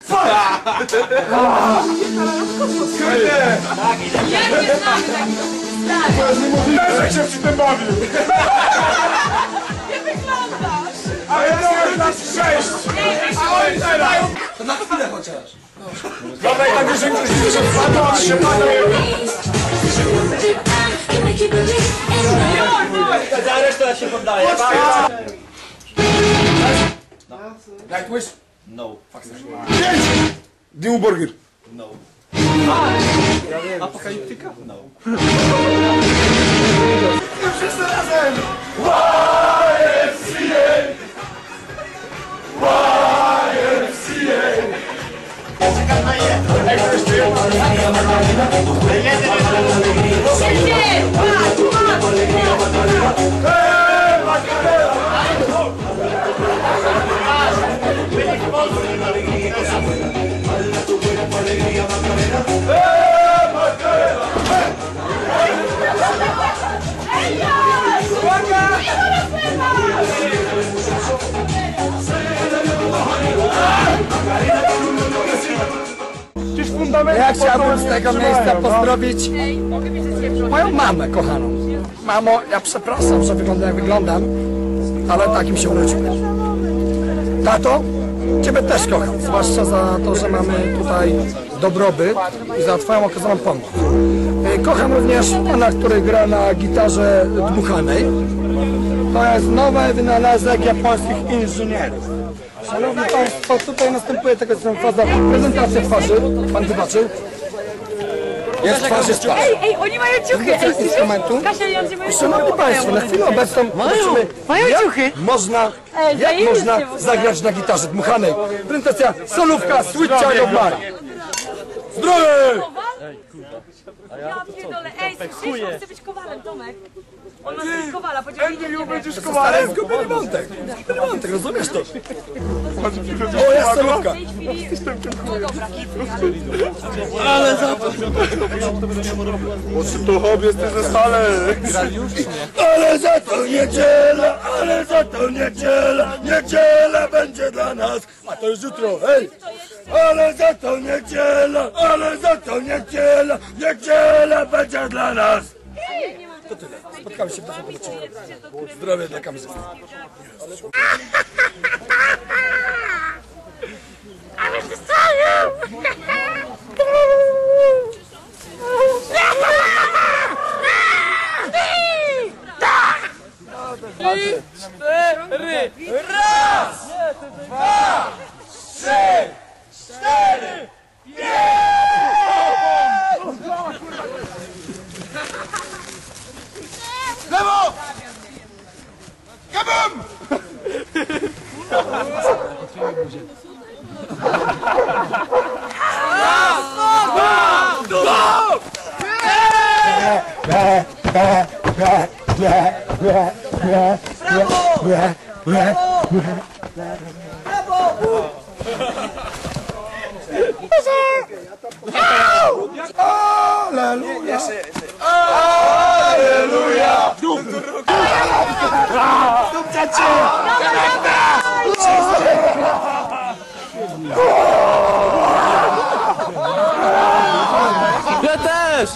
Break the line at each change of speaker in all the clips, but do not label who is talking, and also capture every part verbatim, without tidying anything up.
Kurde!
Jak nie znamy takiego?
Leszek się przy tym bawił!
Nie wyglądasz!
A ja miałem nas sześć! A oni teraz!
To na chwilę chociaż.
Dobra, i tak już większość wyszedł z panu, on się padał.
Za resztę ja się poddaję.
Jak wish?
No.
Pięć! Dimu Burger.
No. Apokaliptyka? No.
Wszyscy razem! Y M C A! Y M C A! Czekam na je! Ej, ktoś tu jest?
Szybciej! Patrz, patrz!
Eee, Makarela! Eee, Makarela!
Ej, ja!
Uwaga! Gdzieś fundament.
Ja chciałbym z tego miejsca pozdrowić
Ej, mogę mieć ze ciebie
moją mamę kochaną. Mamo, ja przepraszam, że wyglądam jak wyglądam, ale takim się urodziłem. Tato, ciebie też kocham, zwłaszcza za to, że mamy tutaj dobrobyt i za twoją okazaną pomoc. Y, Kocham również pana, który gra na gitarze dmuchanej. To jest nowy wynalazek japońskich inżynierów. Szanowni Państwo, tutaj następuje taka faza prezentacja twarzy. Pan wybaczył. Jest twarz, jest twarz.
Ej, ej, oni mają ciuchy! Ej, słyszysz?
Instrumentu.
Kasia i Andrzej mają
Szanowni Państwo, na chwilę obecną zobaczymy,
mają
jak
ciuchy.
można,
Ej,
jak
zajebiście
można
w ogóle.
zagrać na gitarze dmuchanej. Prezentacja solówka Sweet Child of Mine. Zdrowie!
Ja pierdolę, ej, słyszysz? On chce być kowalem, Tomek. On ma być kowala, podzielimy
Andrew, będziesz
Ale
kowalem?
zgubiony wątek. Zgubiony wątek, rozumiesz to? O, jest solówka.
w tej chwili... No dobra,
Ale za to.
Czy to hobby jesteś ze stale?
Ale za to niedziela, ale za to niedziela, niedziela będzie dla nas. A to już jutro, hej! Ale za to niedziela, ale za to niedziela, niedziela będzie dla nas. To tyle. Spotkamy się w następnym odcinku. Zdrowie dla kamerzysty.
Cztery! Raz! Dwa! Trzy! Cztery!
Lewo! Kabum!
Aleluja!
Aleluja!
Ja też!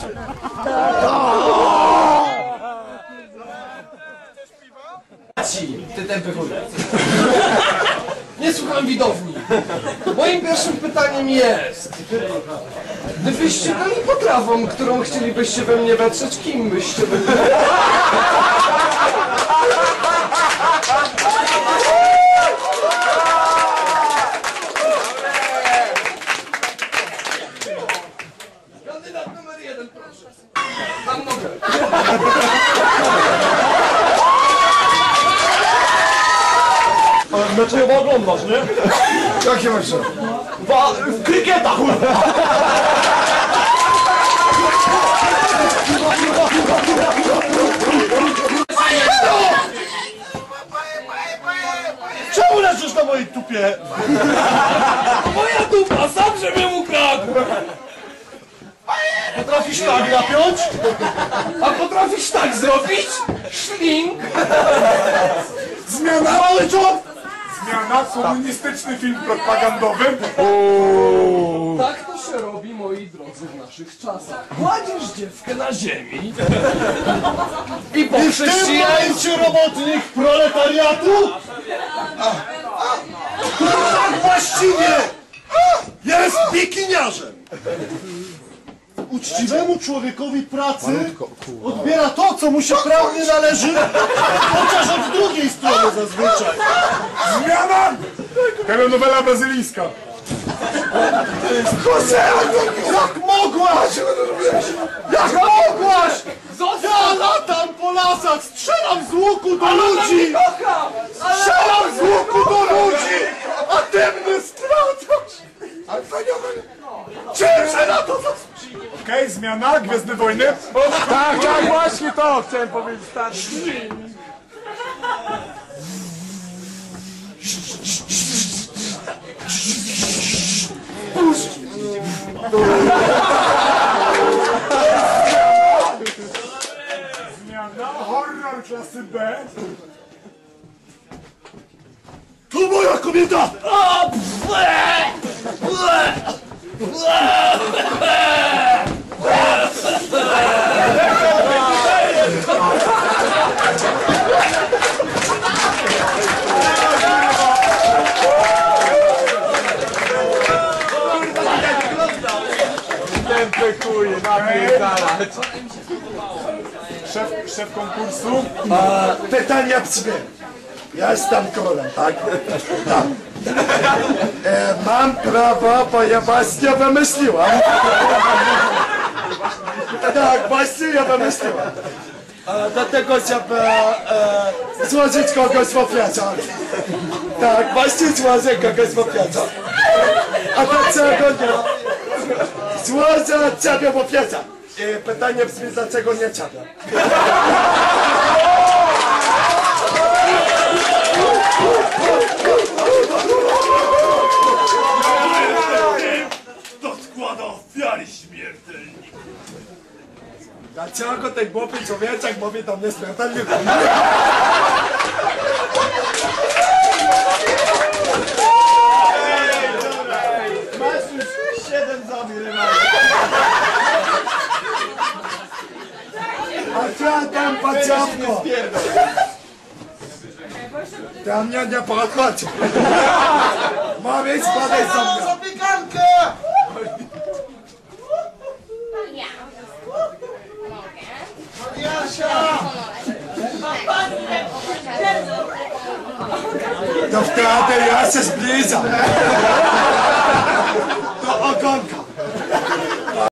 Ty tępy chuj. Nie słucham widowni. Moim pierwszym pytaniem jest: gdybyście byli potrawą, którą chcielibyście we mnie wetrzeć, kim byście byli? Kandydat numer jeden, proszę. Mam nogę.
Meczowo oglądasz, nie?
Jak się masz?
Wa w krykieta, kurwa! Czemu leżysz na mojej tupie?
Moja dupa, sam żebym ukradł!
Potrafisz tak napiąć?
A potrafisz tak zrobić? Szlink!
Zmiana, mały job! Zmiana, komunistyczny film propagandowy.
w naszych czasach. Kładziesz dzieckę na ziemi i
I
po
w tym
chrześcijańsku...
momencie robotnik proletariatu, który tak właściwie jest bikiniarzem. Uczciwemu człowiekowi pracy odbiera to, co mu się prawnie należy, chociaż od drugiej strony zazwyczaj.
Zmiana! Telenowela brazylijska.
Jose, jak mogłaś? Jak mogłaś? Ja latam po lasach, strzelam z łuku do ludzi! Strzelam z łuku do ludzi! A ty mnie zdradzasz! Ale to nie... Czymże na to zasłużyłem?
Okej, zmiana, Gwiezdne Wojny. Tak, tak, właśnie to chciałem powiedzieć. Tak. Zmiana, horror klasy B.
To moja kobieta!
Pekuje, napierdalać.
Szef, szef konkursu.
Pytania brzmi. Ja jestem królem, tak? Tak. E, mam prawo, bo ja właśnie wymyśliłam. Tak, właśnie ja wymyśliłam. E, do tego, żeby e, złożyć kogoś w ofierze. Tak, właśnie złożę kogoś w ofierze. A dlaczego nie? Złożę ciebie w ofierze. I pytanie brzmi, dlaczego nie ciebie?
To składa ofiary śmiertelników.
Dlaczego ten głupi człowieczek mówi do mnie śmiertelnie?
Masz już siedem zabir.
A ja tam paciapko. Tam mnie nie podchodzi. Mówić, podaj za mnie.
Zapiekankę!
Ja. Mogę.
To wtedy ja się zbliżam. Do ogonka.